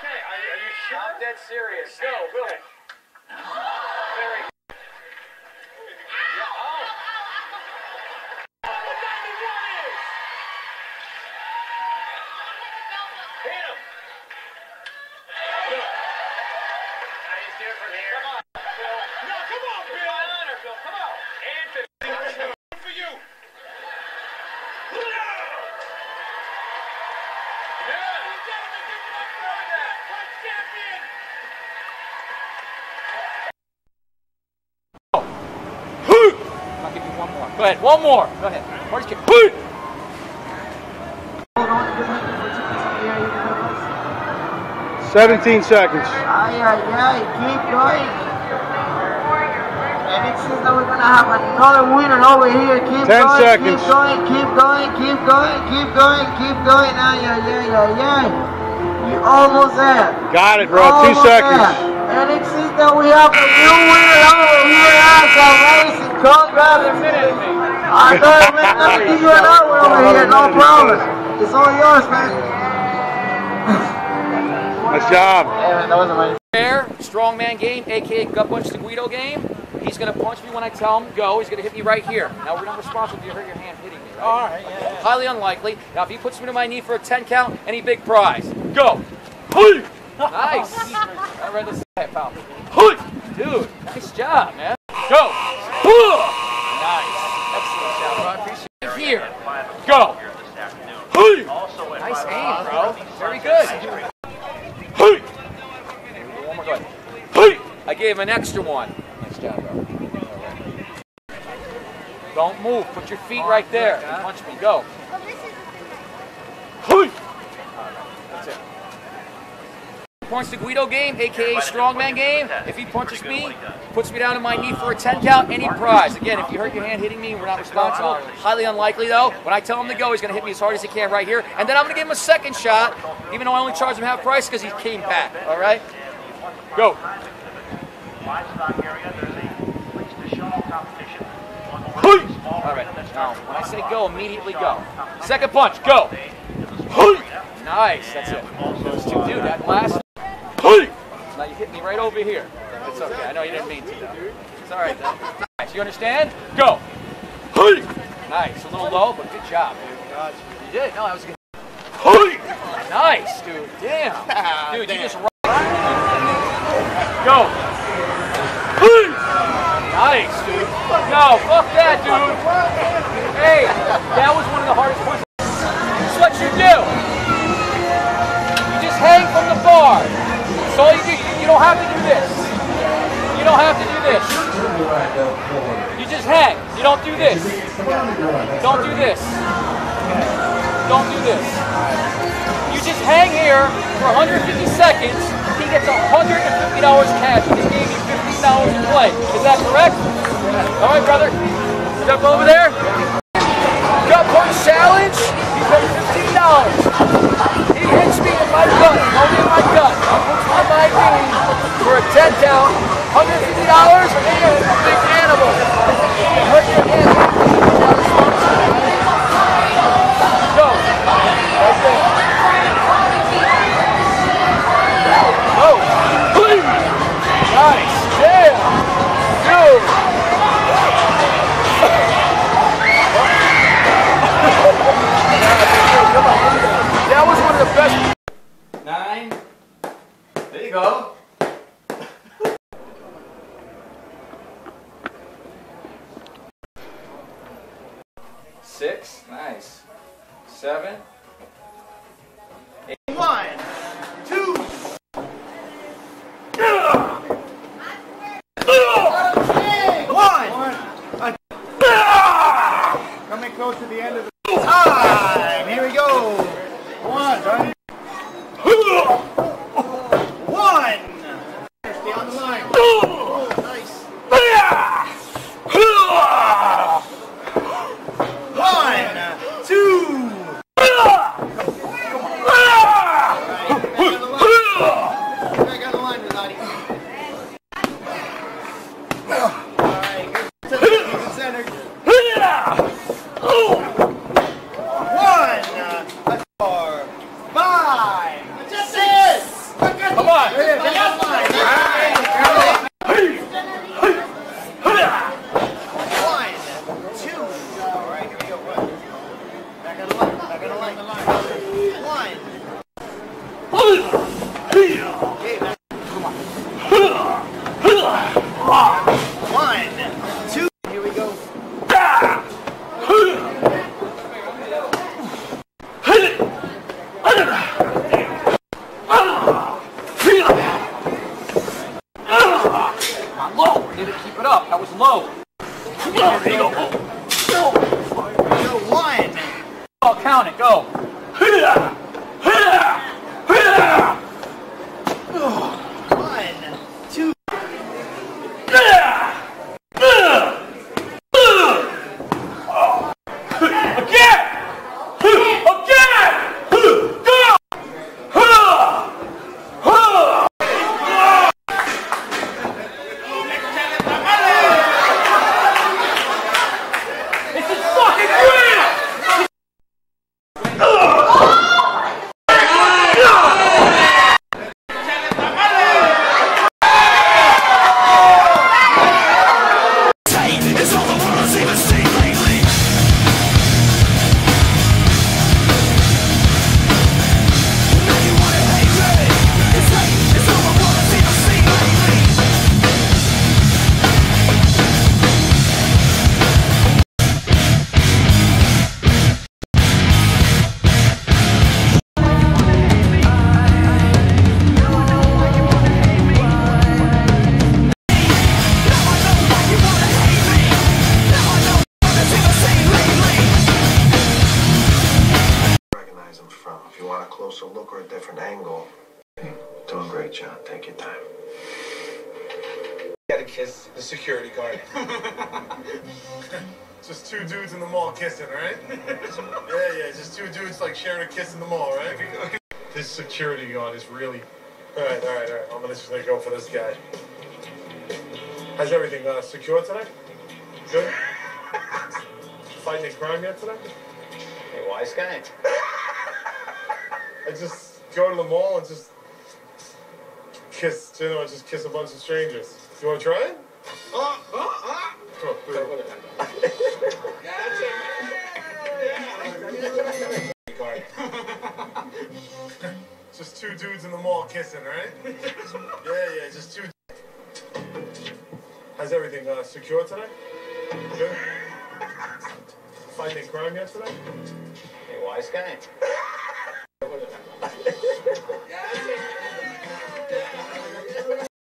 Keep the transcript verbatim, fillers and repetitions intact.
okay. Are, are you sure? I'm dead serious. Go, Bill. Very good. Yeah, oh. What that one is? Hit him. Good. Now he's different here. Come on, Bill. No, come on, Bill. Honor, Bill. Come on. And fifty. For you. I'll give you one more. Go ahead, one more. Go ahead. Marty's kick. seventeen seconds. Ay, ay, ay, keep going. And it seems that we're gonna have another winner over here. Keep Ten going, seconds. keep going, keep going, keep going, keep going, keep going. Ay, ay, ay, ay, ay. You're almost there. Got it, bro. Almost Two seconds. there. And it seems that we have a new winner over here. That's amazing. Congratulations. I thought we were gonna give you another one over here. No problem. It's all yours, man. Nice job. Hey, man, that was amazing. Fair, strongman game, aka Gut Punch the Guido game. He's gonna punch me when I tell him go. He's gonna hit me right here. Now we're not responsible if you hurt your hand hitting me, right? All right, yeah, yeah. Highly unlikely. Now if he puts me to my knee for a ten count, any big prize. Go. Nice. I read this pal. Dude, nice job, man. Go. Nice. Excellent job, bro. I appreciate it. Here. Go. Nice aim, bro. Very good. One more, go ahead. I gave him an extra one. Nice job, bro. Don't move. Put your feet right there. Punch me. Go. That's it. Punch the Guido game, aka strongman game. If he punches me, puts me down to my knee for a ten count, any prize. Again, if you hurt your hand hitting me, we're not responsible. Highly unlikely though. When I tell him to go, he's going to hit me as hard as he can right here. And then I'm going to give him a second shot, even though I only charge him half price because he came back. All right? Go. All right. Now, when I say go, immediately go. Second punch, go. Nice. That's it. Those two, dude. That last. Now you hit me right over here. It's okay. I know you didn't mean to, though. It's all right, though. Nice. You understand? Go. Nice. A little low, but good job, dude. You did. No, that was good. Nice, dude. Damn. Dude, you just go. Nice, dude. No, fuck that, dude. Hey, that was one of the hardest points. This is what you do. You just hang from the bar. That's all you do. You don't have to do this. You don't have to do this. You just hang. You don't do this. Don't do this. Don't do this. You just hang here for one hundred fifty seconds. He gets one hundred fifty dollars cash. He just gave you fifteen dollars to play. Is that correct? All right, brother. Jump over there. Gut punch challenge. You pay fifteen dollars. He hits me in my gut. Only in my gut. He puts me on my knee for a ten count. one hundred fifty dollars and a big animal. Hurt your hand. Go. Right there. Go. Nice. Damn. Dude. That was one of the best. Nine. There you go. Six. Nice. Seven. Eight. One, two. One. Coming close to the end of the time. Here we go. One. One. Stay on the line. Oh, nice. One, two. Back on the line, Rizzotti. Alright, good. Keep it centered. One, four, five. One. One, two. All right, here we go. One. Back on the line. Back on the line. One. Okay, back. One, two. Here we go. Not low. Need to keep it up. That was low. There you go. One. Oh, count it. Go. One, two. Again! Again! Go! This is fucking real! If you want a closer look or a different angle, doing great, John. Take your time. Gotta kiss the security guard. Just two dudes in the mall kissing, right? Yeah, yeah, just two dudes like sharing a kiss in the mall, right? This security guard is really... Alright, alright, alright. I'm gonna just gonna go for this guy. How's everything uh, secure today? Good? Fighting any crime yet today? Hey, wise guy. I just go to the mall and just kiss, you know, just kiss a bunch of strangers. You want to try it? Uh, uh, uh. Come on, please. Just two dudes in the mall kissing, right? Yeah, yeah, just two. How's everything uh, secure today? Good? Fighting any crime yet today? Hey, wise guy.